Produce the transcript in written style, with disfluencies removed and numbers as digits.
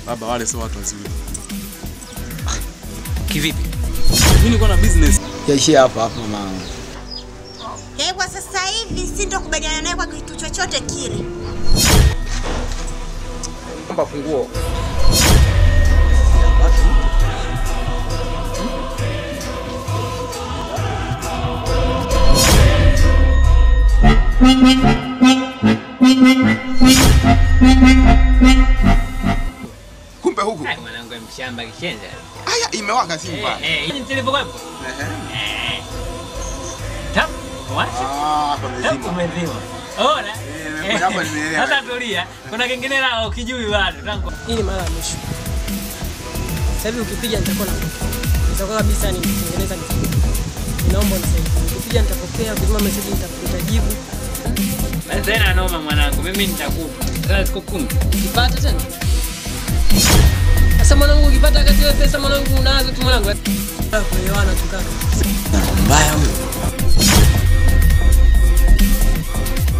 Baba wale sio watu wazuri. Kivipi? Mimi niko na business. Yaishia hapa mama. Kwa sasa hivi sitokubaliana naye kwa kitu chochote kile. Omba funguo. Kumbe huku. Mwanangu mshamba kishenza. Aya imewaka Simba. Ni telephone hapo. Tap. What? Hapa mzima. Umezima. Ona. Hapa nimeelewa. Sasa tulia. Kuna kingine la ukijui bado tangu. Hii ni mara ya mwisho. Sasa hivi ukipiga nitakuwa na nitakuwa kabisa nitengeneza kitu. Ninaomba unisaidie. Ukipiga nitapokea, ukituma message nitakujibu. Basi tena noma mwanangu, mimi nitakupa. Sasa siku 10. Ukipata tena. Sasa mwanangu ukipata kati ya pesa mwanangu unazo tu mwanangu. Kuelewana tu kaka. Mbaya huyo.